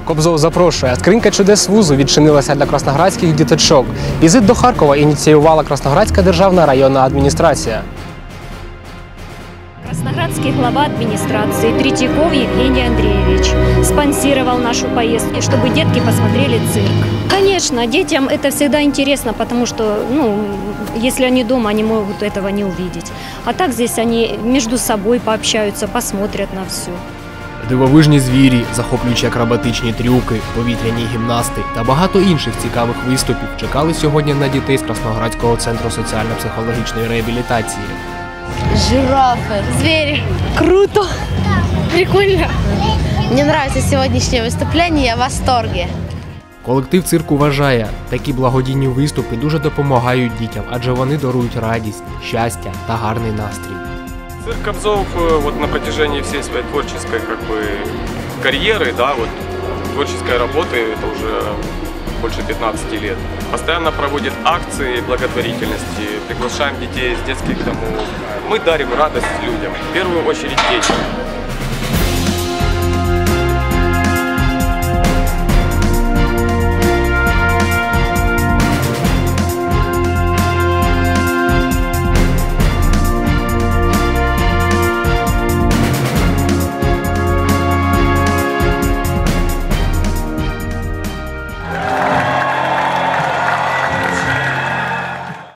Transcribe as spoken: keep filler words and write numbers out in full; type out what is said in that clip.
Кобзов запрошує. Скринька чудес вузу відчинилася для красноградських діточок. Візит до Харкова ініціювала Красноградська державна районна адміністрація. Красноградский глава администрации Третьяков Евгений Андреевич спонсировал нашу поездку, чтобы детки посмотрели цирк. Конечно, детям это всегда интересно, потому что, ну, если они дома, они могут этого не увидеть. А так здесь они между собой пообщаются, посмотрят на все. Дивовижні звірі, захоплюючі акробатичні трюки, повітряні гімнасти та багато інших цікавих виступів чекали сьогодні на дітей з Красноградського центру соціально-психологічної реабілітації. Жирафы. Звери. Круто. Прикольно. Мне нравится сегодняшнее выступление, я в восторге. Колектив цирку вважає, такі благодійні виступи дуже допомагають дітям, адже вони дарують радість, щастя та гарний настрій. Цирк Кобзов вот на протяжении всей своей творческой как бы карьеры, да, вот творческой работы, это уже больше пятнадцати лет, постоянно проводит акции благотворительности, приглашаем детей из детских домов. Мы дарим радость людям, в первую очередь детям.